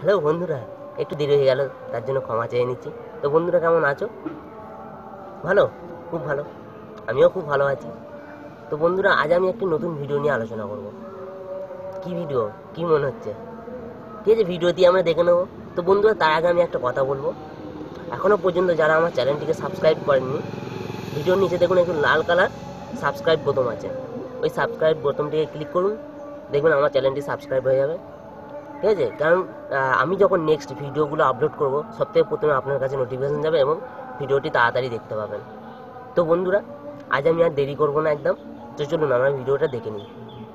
Hello বন্ধুরা, একটু দেরি হয়ে গেল, তার জন্য ক্ষমা চেয়ে নিচ্ছি। তো বন্ধুরা, কেমন আছো? ভালো? খুব ভালো। আমিও খুব ভালো আছি। তো বন্ধুরা, আজ আমি একটি নতুন ভিডিও নিয়ে আলোচনা করব। কি ভিডিও? কি মনে হচ্ছে? ঠিক আছে, ভিডিওটি আমরা দেখে নেবো। তো বন্ধুরা, তার আগে আমি একটা কথা বলবো। এখনও পর্যন্ত যারা আমার চ্যানেলটিকে সাবস্ক্রাইব করেননি, ভিডিওর নিচে দেখুন একটু লাল কালার সাবস্ক্রাইব বোতাম আছে। ওই সাবস্ক্রাইব বোতামটিকে ক্লিক করুন, দেখবেন আমার চ্যানেলটি সাবস্ক্রাইব হয়ে যাবে। ঠিক আছে, কারণ আমি যখন নেক্সট ভিডিওগুলো আপলোড করব, সবথেকে প্রথমে আপনার কাছে নোটিফিকেশন যাবে এবং ভিডিওটি তাড়াতাড়ি দেখতে পাবেন। তো বন্ধুরা, আজ আমি আর দেরি করব না একদম। তো চলুন আমরা ভিডিওটা দেখে নিই।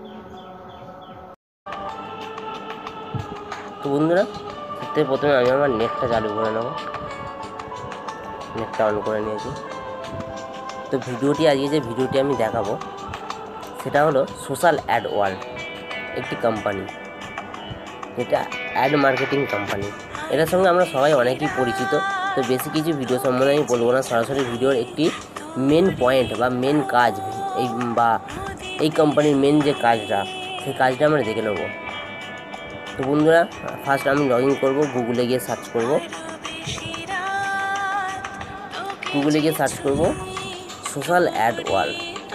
তো বন্ধুরা, সবথেকে প্রথমে আমি আমার নেটটা চালু করে নেব। নেটটা অন করে নিয়েছি। তো ভিডিওটি, আজকে যে ভিডিওটি আমি দেখাবো সেটা হলো সোশ্যাল অ্যাড ওয়ার্ল্ড, একটি কোম্পানি, এটা অ্যাড মার্কেটিং কোম্পানি। এটার সঙ্গে আমরা সবাই অনেকেই পরিচিত। তো বেশি কিছু ভিডিও সম্বন্ধে আমি বলবো না, সরাসরি ভিডিওর একটি মেন পয়েন্ট বা মেন কাজ, এই কোম্পানির মেন যে কাজটা, সেই কাজটা আমরা দেখে নেব। তো বন্ধুরা, ফার্স্ট আমি লগ ইন করবো, গুগলে গিয়ে সার্চ করব। Social ad world,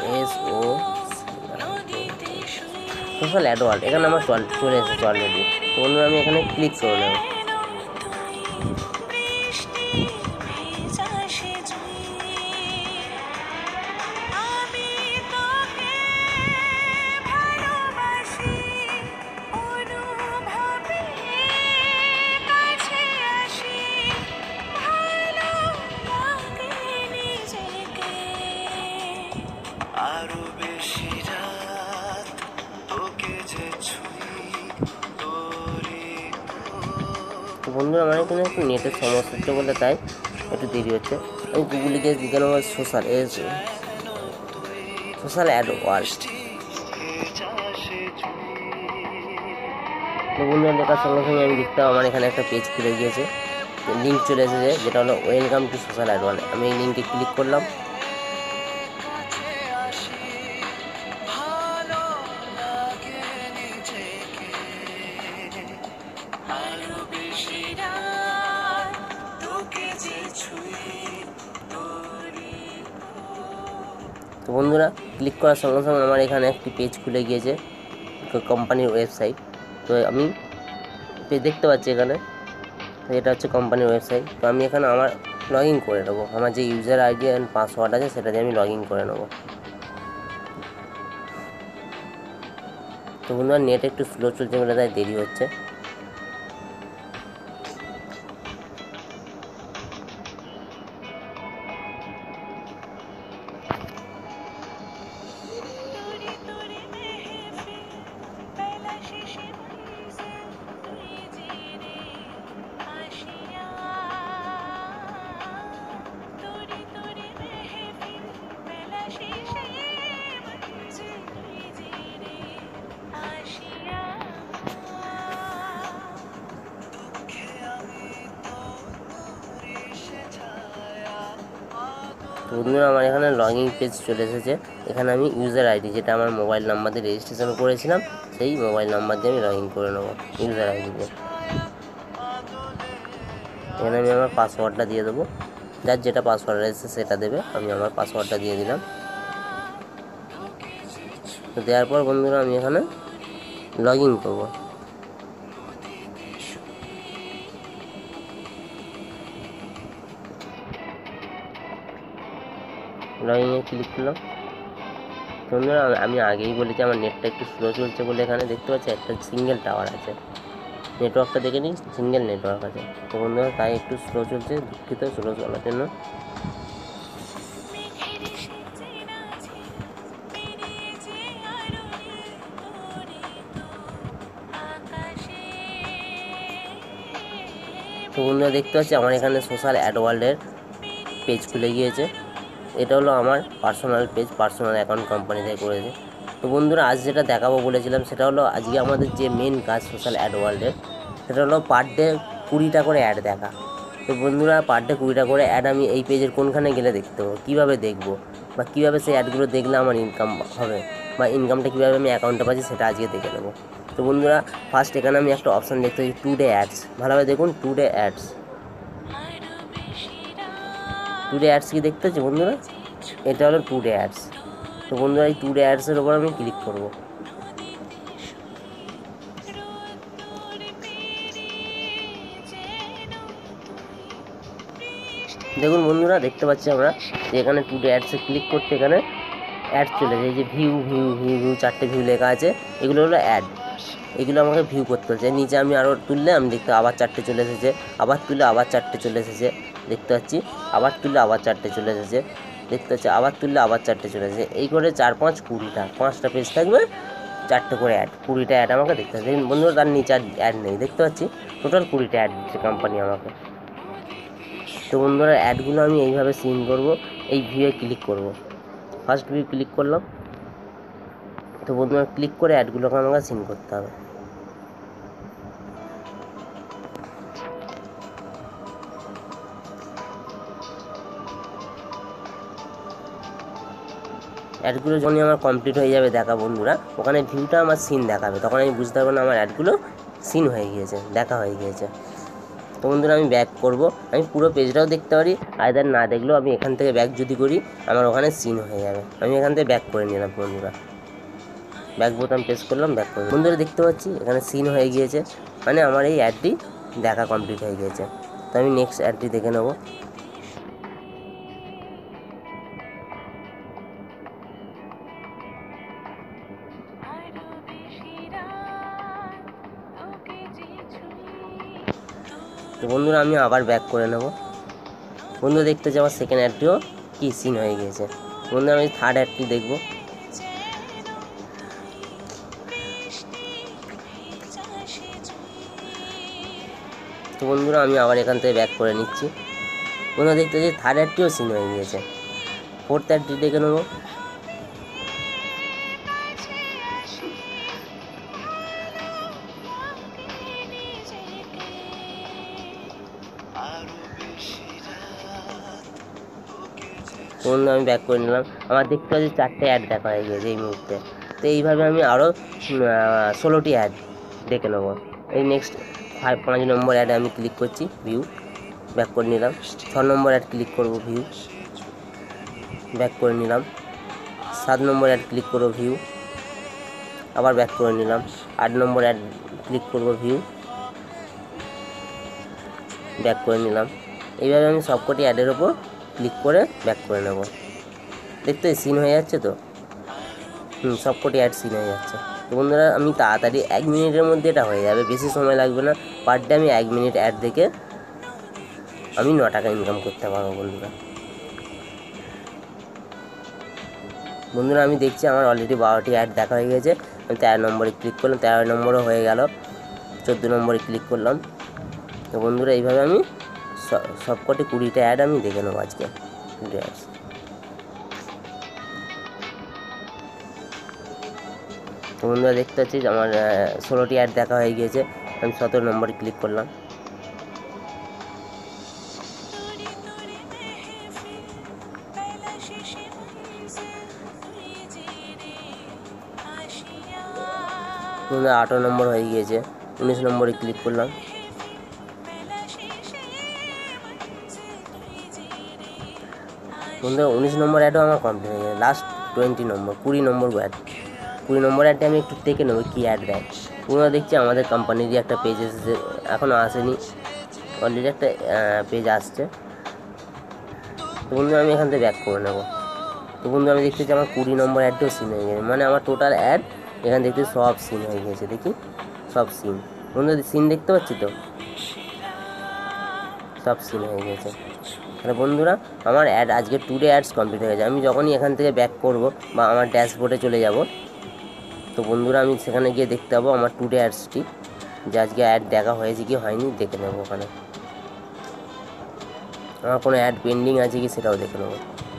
social ad world. এখানে আমার চলে এসেছে অলরেডি। তো বন্ধুরা, আমি এখানে ক্লিক করে নেব। তো বন্ধুরা, আমার এখানে একটু নেটের সমস্যা হচ্ছে বলে তাই একটু দেরি হচ্ছে। আমি গুগলে গিয়ে লিখে নেবো সোশ্যাল অ্যাড ওয়ার্ল্ড। তো বন্ধুরা, লেখার সঙ্গে সঙ্গে আমি লিখতাম, আমার এখানে একটা পেজ খুলে গিয়েছে, লিঙ্ক চলে এসেছে, যেটা হলো welcome to social ad world. আমি এই লিঙ্কে ক্লিক করলাম। তো বন্ধুরা, ক্লিক করার সঙ্গে সঙ্গে আমার এখানে একটি পেজ খুলে গিয়েছে, কোম্পানির ওয়েবসাইট। তো আমি দেখতে পাচ্ছি এখানে, এটা হচ্ছে কোম্পানির ওয়েবসাইট। তো আমি এখানে আমার লগ ইন করে নেবো, আমার যে ইউজার আইডি অ্যান্ড পাসওয়ার্ড আছে সেটা দিয়ে আমি লগ ইন করে নেবো। তো বন্ধুরা, নেট একটু স্লো চলছে বলে তাই দেরি হচ্ছে। তো বন্ধুরা, আমার এখানে লগ ইন পেজ চলে এসেছে। এখানে আমি ইউজার আইডি, যেটা আমার মোবাইল নাম্বার দিয়ে রেজিস্ট্রেশন করেছিলাম, সেই মোবাইল নাম্বার দিয়ে আমি লগ ইন করে নেবো ইউজার আইডি দিয়ে। এখানে আমি আমার পাসওয়ার্ডটা দিয়ে দেবো, যার যেটা পাসওয়ার্ড রয়েছে সেটা দেবে, আমি আমার পাসওয়ার্ডটা দিয়ে দিলাম। তো দেওয়ার পর বন্ধুরা, আমি এখানে লগ ইন করবো। লগ ইনে ক্লিক করলাম। বন্ধুরা, আমি আগেই বলেছি আমার নেটটা একটু স্লো চলছে বলে এখানে দেখতে পাচ্ছি একটা সিঙ্গেল টাওয়ার আছে, নেটওয়ার্কটা দেখে নিই, সিঙ্গেল নেটওয়ার্ক আছে। তো বন্ধুরা, তাই একটু স্লো চলছে, দুঃখিত স্লো চলার জন্য। তো বন্ধুরা, দেখতে পাচ্ছি আমার এখানে সোশ্যাল অ্যাড ওয়ার্ল্ডের পেজ খুলে গিয়েছে। এটা হলো আমার personal page, personal account company থেকে করেছে। তো বন্ধুরা, আজ যেটা দেখাবো বলেছিলাম সেটা হলো আজকে আমাদের যে মেন কাজ সোশ্যাল অ্যাড ওয়ার্ল্ডের, সেটা হলো পার ডে 20টা করে অ্যাড দেখা। তো বন্ধুরা, পার ডে 20টা করে অ্যাড আমি এই পেজের কোনখানে গেলে দেখতে পাবো, কীভাবে দেখবো, বা কীভাবে সেই অ্যাডগুলো দেখলে আমার ইনকাম হবে, বা ইনকামটা কীভাবে আমি অ্যাকাউন্টে পাচ্ছি সেটা আজকে দেখে নেবো। তো বন্ধুরা ফার্স্ট এখানে আমি একটা অপশান দেখতে পাচ্ছি টুডে অ্যাডস, ভালোভাবে দেখুন টুডে অ্যাডস। টুডে অ্যাডস কি দেখতে পাচ্ছি বন্ধুরা, এটা হলো টুডে অ্যাডস। তো বন্ধুরা এই টুডে অ্যাডসের ওপর আমি ক্লিক করব। দেখুন বন্ধুরা দেখতে পাচ্ছি আমরা যে এখানে টুডে অ্যাডসে ক্লিক করতে এখানে অ্যাড চলে যায়, এই যে ভিউ ভিউ ভিউ ভিউ 4টে ভিউ লেখা আছে, এগুলো হলো অ্যাড। এগুলো আমাকে ভিউ করতে হচ্ছে। নিচে আমি আরও তুললে আমি দেখতে আবার 4টে চলে এসেছে, আবার তুললে আবার 4টে চলে এসেছে দেখতে পাচ্ছি, আবার তুললে আবার 4টে চলে এসেছে দেখতে পাচ্ছি, আবার তুললে আবার 4টে চলে এসেছে। এই করে 4 5 20টা 5টা পেজ থাকবে, 4টে করে অ্যাড, 20টা অ্যাড আমাকে দেখতে পাচ্ছি। দেখুন বন্ধুরা তার নিচে আর অ্যাড নেই দেখতে পাচ্ছি, টোটাল 20টা অ্যাড দিচ্ছে কোম্পানি আমাকে। তো বন্ধুরা অ্যাডগুলো আমি এইভাবে সিন করব, এই ভিউয়ে ক্লিক করব, ফার্স্ট ভিউ ক্লিক করলাম। তো বন্ধুরা ক্লিক করে অ্যাডগুলোকে আমাকে সিন করতে হবে। অ্যাডগুলো যখনই আমার কমপ্লিট হয়ে যাবে দেখা বন্ধুরা, ওখানে ভিউটা আমার সিন দেখাবে, তখন আমি বুঝতে পারবো না আমার অ্যাডগুলো সিন হয়ে গিয়েছে, দেখা হয়ে গিয়েছে। তো বন্ধুরা আমি ব্যাক করব, আমি পুরো পেজটাও দেখতে পারি, আইদার না দেখলেও আমি এখান থেকে ব্যাক যদি করি আমার ওখানে সিন হয়ে যাবে। আমি এখান থেকে ব্যাক করে নিলাম বন্ধুরা, ব্যাক বোতাম প্রেস করলাম, ব্যাক করলাম। বন্ধুরা দেখতে পাচ্ছি এখানে সিন হয়ে গিয়েছে, মানে আমার এই অ্যাডটি দেখা কমপ্লিট হয়ে গিয়েছে। তো আমি নেক্সট অ্যাডটি দেখে নেব। তো বন্ধুরা আমি আবার ব্যাক করে নেব। বন্ধুরা দেখতে পাচ্ছি আমার সেকেন্ড অ্যাডটিও কি সিন হয়ে গিয়েছে। বন্ধুরা আমি থার্ড অ্যাডটি দেখব। তো বন্ধুরা আমি আবার এখান থেকে ব্যাক করে নিচ্ছি। বন্ধুরা দেখতে পাচ্ছি থার্ড অ্যাডটিও সিন হয়ে গিয়েছে। ফোর্থ অ্যাডটি দেখে নেব। বন্ধু আমি ব্যাক করে নিলাম, আমার দেখতে পাচ্ছি 4টে অ্যাড দেখা হয়ে গিয়েছে এই মুহূর্তে। তো এইভাবে আমি আরও 16টি অ্যাড দেখে নেব। এই নেক্সট 5 নম্বর অ্যাডে আমি ক্লিক করছি, ভিউ, ব্যাক করে নিলাম। 6 নম্বর অ্যাড ক্লিক করব, ভিউ, ব্যাক করে নিলাম। 7 নম্বর অ্যাড ক্লিক করব, ভিউ, আবার ব্যাক করে নিলাম। 8 নম্বর অ্যাড ক্লিক করব, ভিউ, ব্যাক করে নিলাম। এইভাবে আমি সবকটি অ্যাডের ওপর ক্লিক করে ব্যাক করে নেব। দেখতে সিন হয়ে যাচ্ছে তো, সবকটি অ্যাড সিন হয়ে যাচ্ছে। তো বন্ধুরা আমি তাড়াতাড়ি 1 মিনিটের মধ্যে এটা হয়ে যাবে, বেশি সময় লাগবে না। পার ডে আমি 1 মিনিট অ্যাড দেখে আমি 9 টাকা ইনকাম করতে পারবো বন্ধুরা। বন্ধুরা আমি দেখছি আমার অলরেডি 12টি অ্যাড দেখা হয়ে গেছে। আমি 13 নম্বরে ক্লিক করলাম, 13 নম্বরও হয়ে গেল। 14 নম্বরে ক্লিক করলাম। তো বন্ধুরা এইভাবে আমি সবকটি 20টা অ্যাড আমি দেখে নেবো আজকে। তো বন্ধুরা দেখতে পাচ্ছি আমার 16টি অ্যাড দেখা হয়ে গিয়েছে। আমি 17 নম্বরে ক্লিক করলাম। বন্ধুরা 18 নম্বর হয়ে গিয়েছে। 19 নম্বরে ক্লিক করলাম। বন্ধুরা 19 নম্বর অ্যাডও আমার কমপ্লিট হয়ে গেছে। লাস্ট 20 নম্বর, 20 নম্বর অ্যাড। 20 নম্বর অ্যাডটা আমি একটু দেখে নেবো কী অ্যাড দেয়। পুরো দেখছি আমাদের কোম্পানিরই একটা পেজ এসেছে, এখনও আসেনি, অলরেডি একটা পেজ আসছে। তো বন্ধু আমি এখান থেকে ব্যাক করে নেবো। তো বন্ধু আমি দেখতেছি আমার 20 নম্বর অ্যাডটাও সিন হয়ে গেছে, মানে আমার টোটাল অ্যাড এখান দেখতে সব সিন হয়ে গেছে। দেখি সব সিন, বন্ধু সিন দেখতে পাচ্ছি তো, সব সিন হয়ে গেছে। তাহলে বন্ধুরা আমার অ্যাড আজকে টুডে অ্যাডস কমপ্লিট হয়ে গেছে। আমি যখনই এখান থেকে ব্যাক করব বা আমার ড্যাশবোর্ডে চলে যাব, তো বন্ধুরা আমি সেখানে গিয়ে দেখতে পাবো আমার টুডে অ্যাডসটি, যে আজকে অ্যাড দেখা হয়েছে কি হয়নি দেখে নেবো। ওখানে আমার কোনো অ্যাড পেন্ডিং আছে কি সেটাও দেখে নেবো।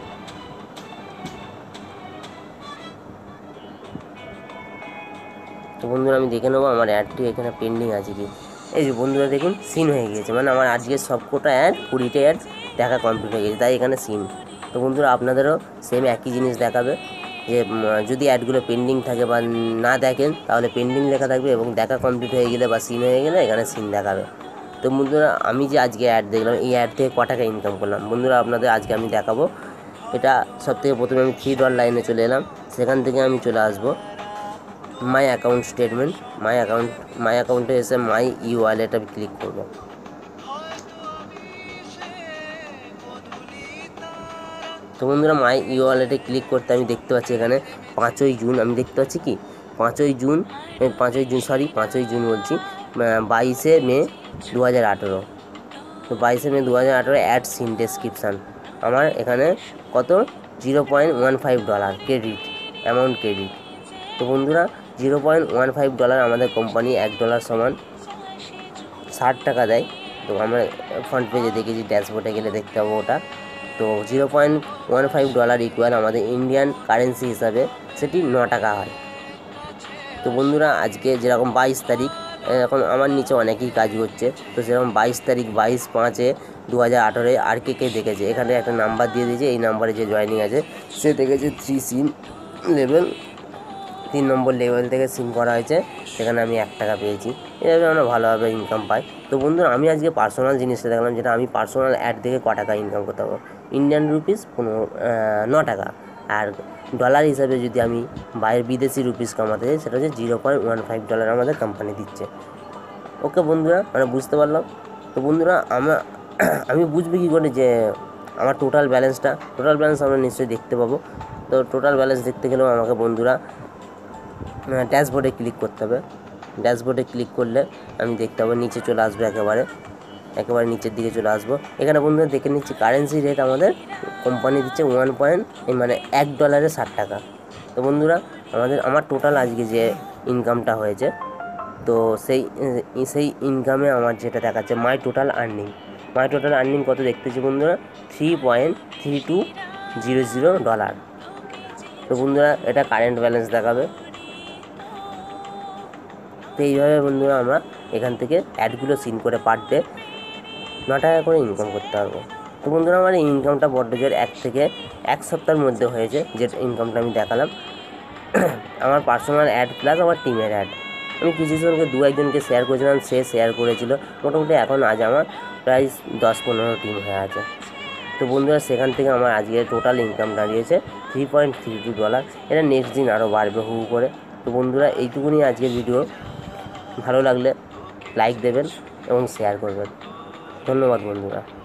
তো বন্ধুরা আমি দেখে নেবো আমার অ্যাডটি এখানে পেন্ডিং আছে কি। এই যে বন্ধুরা দেখুন সিন হয়ে গিয়েছে, মানে আমার আজকের সবকটা অ্যাড 20টা অ্যাড দেখা কমপ্লিট হয়ে গেছে, তাই এখানে সিন। তো বন্ধুরা আপনাদেরও সেম একই জিনিস দেখাবে, যে যদি অ্যাডগুলো পেন্ডিং থাকে বা না দেখেন তাহলে পেন্ডিং লেখা থাকবে, এবং দেখা কমপ্লিট হয়ে গেলে বা সিন হয়ে গেলে এখানে সিন দেখাবে। তো বন্ধুরা আমি যে আজকে অ্যাড দেখলাম, এই অ্যাড থেকে ক টাকা ইনকাম করলাম বন্ধুরা আপনাদের আজকে আমি দেখাবো। এটা সবথেকে প্রথমে আমি $3 লাইনে চলে এলাম, সেখান থেকে আমি চলে আসবো মাই অ্যাকাউন্ট স্টেটমেন্ট। মাই অ্যাকাউন্টে এসে মাই ই ওয়ালেট আমি ক্লিক করব। তো বন্ধুরা মাই ই ওয়ালেটে ক্লিক করতে আমি দেখতে পাচ্ছি এখানে 5ই জুন, আমি দেখতে পাচ্ছি কি 5ই জুন বলছি, 22শে মে 2018। তো 22শে মে 2018 অ্যাড সিন ডেসক্রিপশান আমার এখানে কত $0.15 ক্রেডিট, অ্যামাউন্ট ক্রেডিট। তো বন্ধুরা $0.15 আমাদের কোম্পানি $1 সমান 60 টাকা দেয়। তো আমরা ফ্রন্ট পেজে দেখেছি, ড্যাশবোর্ডে গেলে দেখতে পাবো ওটা। তো $0.15 ইকুয়াল আমাদের ইন্ডিয়ান কারেন্সি হিসাবে সেটি 9 টাকা হয়। তো বন্ধুরা আজকে যেরকম 22 তারিখ, এখন আমার নিচে অনেকেই কাজ করছে, তো সেরকম 22 তারিখ 22/5/2018 আর কে দেখেছে, এখানে একটা নাম্বার দিয়ে দিয়েছে, এই নাম্বারে যে জয়েনিং আছে সে দেখেছে 3 সিম লেভেল, 3 নম্বর লেভেল থেকে সিম করা হয়েছে, সেখানে আমি 1 টাকা পেয়েছি। এভাবে আমরা ভালোভাবে ইনকাম পাই। তো বন্ধুরা আমি আজকে পার্সোনাল জিনিসটা দেখলাম, যেটা আমি পার্সোনাল অ্যাড থেকে ক টাকা ইনকাম করতে পারবো, ইন্ডিয়ান রুপিস 9 টাকা। আর ডলার হিসাবে যদি আমি বাইরের বিদেশি রুপিস কামাতে যাই, সেটা হচ্ছে $0.15 আমাদের কোম্পানি দিচ্ছে। ওকে বন্ধুরা, আমরা বুঝতে পারলাম। তো বন্ধুরা আমি বুঝবো কী করে যে আমার টোটাল ব্যালেন্স আমরা নিশ্চয়ই দেখতে পাবো। তো টোটাল ব্যালেন্স দেখতে গেলেও আমাকে বন্ধুরা ড্যাশবোর্ডে ক্লিক করতে হবে। ড্যাশবোর্ডে ক্লিক করলে আমি দেখতে পাবো নিচে চলে আসবে, একেবারে নিচের দিকে চলে আসবো। এখানে বন্ধুরা দেখে নিচ্ছি কারেন্সি রেট আমাদের কোম্পানি দিচ্ছে $1 60 টাকা। তো বন্ধুরা আমার টোটাল আজকে যে ইনকামটা হয়েছে, তো সেই ইনকামে আমার যেটা দেখাচ্ছে মাই টোটাল আর্নিং কত দেখতেছি বন্ধুরা, $3.3200। তো বন্ধুরা এটা কারেন্ট ব্যালেন্স দেখাবে। তো এইভাবে বন্ধুরা আমরা এখান থেকে অ্যাডগুলো সিন করে পার ডে 9 টাকা করে ইনকাম করতে পারবো। তো বন্ধুরা আমার এই ইনকামটা বড্ড জোর 1 থেকে 1 সপ্তাহের মধ্যে হয়েছে, যে ইনকামটা আমি দেখালাম। আমার পার্সোনাল অ্যাড প্লাস আমার টিমের অ্যাড, আমি কিছু জনকে 2-1 জনকে শেয়ার করেছিলাম, সে শেয়ার করেছিল, মোটামুটি এখন আজ আমার প্রায় 10-15 টিম হয়ে আছে। তো বন্ধুরা সেখান থেকে আমার আজকে টোটাল ইনকাম দাঁড়িয়েছে $3.32। এটা নেক্সট দিন আরও বাড়বে হু করে। তো বন্ধুরা এইটুকুনি আজকের ভিডিও, ভালো লাগলে লাইক দেবেন এবং শেয়ার করবেন। ধন্যবাদ বন্ধুরা।